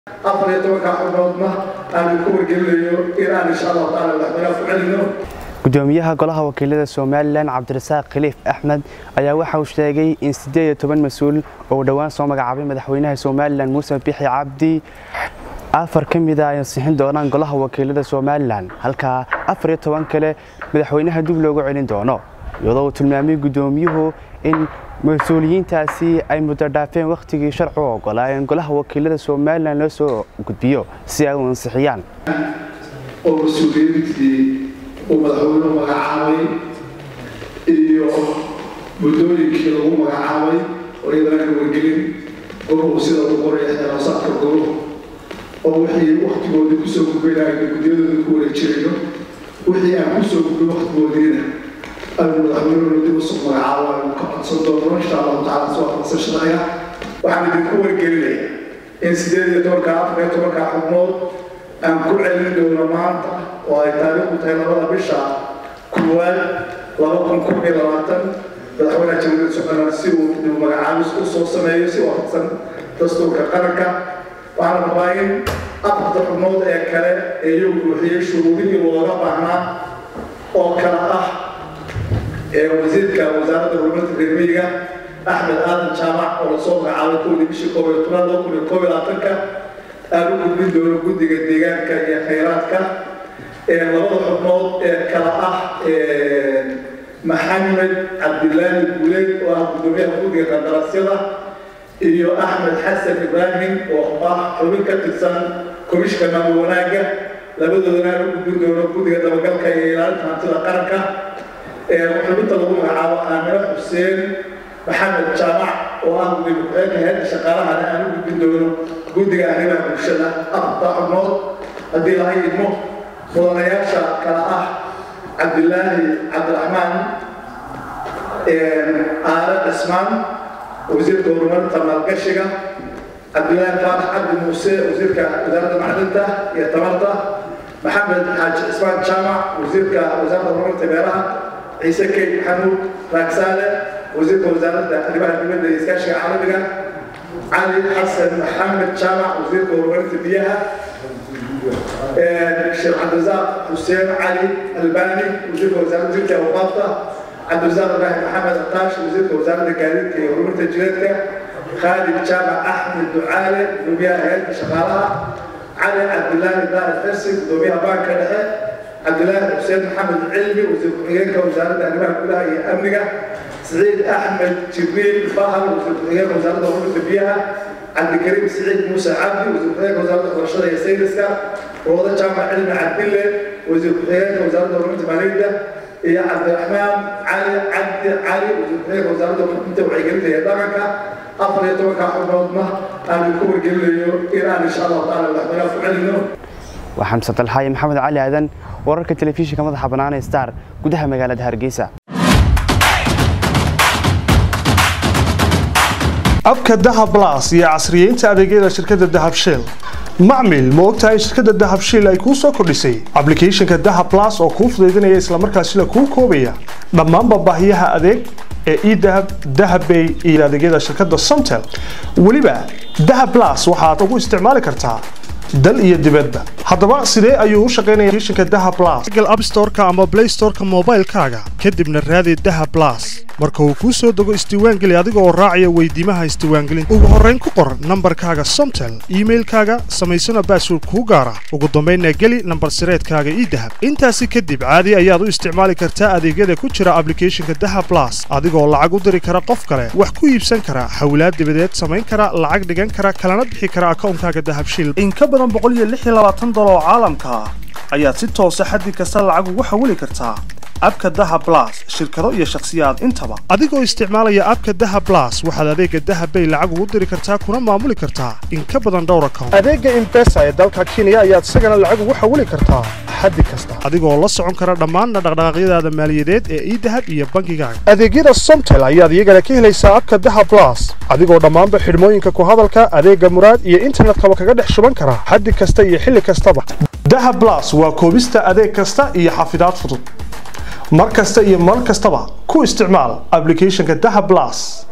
gudoomiyaha golaha wakiilada Soomaaliland Cabdirasaaq Khaliif Axmed ayaa waxa uu sheegay in 18 mas'uul oo dhawaan soo magacaabay madaxweynaha Soomaaliland Muuse Bixi Cabdi afar kamida ay sixin doonaan golaha wakiilada Soomaaliland halka 14 kale madaxweynaha dib loogu celin doono iyadoo uu tilmaamay gudoomiyuhu in mas'uuliyiintaasi ay muddo dhaafeen waqtigii sharciga ogolaayeen golaha wakiilada Soomaaliland loo soo gudbiyo si ay u ansixiyaan ومدحونا مقاعاوي iyo mudooyinkii lagu magacaabay wariidana wargelin oo sida uu qoray xiraasadka golo oo wixii waqtigoodii ku soo gudbinayay gudiyada ku wareejinayo wixii aan ku soo gudbin waqtigoodiina madaxweynuhu dib u soo magacaabay ka codsan doono insha Allah taala soo fasaxaya waxaan idinku wargelinayaa in 18 xubnood aan ku celin doono maanta oo ay taariikhdu tahay labada bisha kuwaad 2020 madaxweynaha jamhuuriyadda Soomaaliland si uu magacaabis u soo sameeyo si waafaqsan dastuurka qaranka waxaan rabaa in afarta xubnood ee kale ee iyagu buuxiyey shuruudihii looga baahnaa oo kala ah wasiirka wasaaradda horumarinta reer miyiga Axmed Aadan Jaamac oo la soo magacaabay kowdii bishii 2021 أنا أقول دور جودي جديان كي خيرات لبض حكمات كلا محمد عبد الله البوليد وأبو جودي كدراسيلا إيو أحمد حسن إبراهيم وأخبار حبيب كتسان كمش كمان وناجة لبض دورنا دور جودي كدراسيلا كي يلعب تنتظر قرنك وحبيب طلبوا عاو آمر حسين محمد جامع وأبو جودي هذا شغالة على أنا أقول دور جودي أهلنا بالشدة أقطع النور أدي الله يدمه مدنياشا كلا عبد الله عبد الرحمن آل اسمان وزير دورمان تمال قشقة عبد الله فارح عبد الموسى وزير وزارة معدنته يتمرته محمد حاج اسمان جامع وزير وزارة دورمان تبيرها عيسى كي محمود راكسالة وزير وزارة الرباح المدى يسكاشي عربية علي حسن محمد جامع وزير دورمان تبيها الشيخ عبد الرزاق حسين علي الباني وزير وزارة الزكاة وقافته عبد الرزاق إبراهيم محمد الطاش وزير وزارة الجارية ورمت الجلدة خالد جامع أحمد دعالة نبيها هيئة شغالها علي عبد الله دار الفرسي نبيها بانك الحق عبد الله حسين محمد العلمي وزير وحيانك وزارة الأنباء كلها هي أمنية سعيد أحمد جبريل فاهم وزير وحيانك وزارة ورمت بيها عبد الكريم سعيد موسى عبدي وزير وحيانك وزارة الرشاد يا سيدسكا ووضع جامع علم عبد الله وزير وحيانك وزارة ورمت ماليدة يا عبد الرحمن علي وزير وحيانك وزارة ورمت وعيقلت يا دمكة أفضل يتوقع حبوضنا أن يكون قليل إيران إن شاء الله تعالى ونحن فعلنا وحمزة الحي محمد علي أذن ورك التلفزيون كما ضحى بنانا ستار قدها مقالة هرقيسة abka dahab plus iyo casriyeynta adeegyada shirkadda dahab shell macmil ma ogtahay shirkadda dahab shell ay ku soo kordhisay applicationka dahab plus oo kuu fududeynaya isla markaasina kuu koobaya dhammaan baahiyaha adeeg ee e-dahab dahabbay iyo adeegyada shirkadda Somtel waliba dahab plus waxaad ugu isticmaali kartaa dal iyo dibadda haddaba sidee ayuu u shaqeynayaa applicationka dahab plus Google App Store-ka ama Play Store-ka mobile-kaaga kadibna raadi dahab plus marka uu ku soo dago isdiiwaangeli adiga oo raacaya weydiimaha isdiiwaangelinta ugu horreyn ku qor nambarkaaga Somtel email-kaaga samaysana password ku gaara ugu dambeynna geli nambar sireedkaaga e-dahab intaasi kadib caadi ayaad u isticmaali kartaa adeegyada ku jira applicationka dahab plus adigoo lacag u diri kara qof kale wax ku iibsan kara hawlaad dibadeed samayn kara lacag dhigan kara kalana bixi kara account-kaaga dahab shell in ka badan $126 oo caalamka ayaad si toos ah xaddi kasta lacag ugu xawili kartaa abka dahab plus shirkado iyo shakhsiyaad intaba adigoo isticmaalaya abka dahab plus waxaad adeega dahabbay lacag ugu diri kartaa kuna maamuli kartaa in ka badan dhowr account adeega M-Pesa ee dalka Kenya ayaad isagana lacag ugu xawili kartaa xaddi kasta adigoo la socon kara dhammaan dhaqdhaqaaqyadaada maaliyadeed ee e-dahab iyo bangigaaga adeegyada Somtel ayaad iyagana ka helaysaa abka dahab plus adigoo dhammaanba xidhmooyinka ku hadalka adeega muraad iyo internetka kaga dhex shuban kara xaddi kasta iyo xilli kastaba dahab plus waa koobista adeeg kasta iyo xafidaad fudud mar kasta iyo mar kastaba ku isticmaal applicationka dahab plus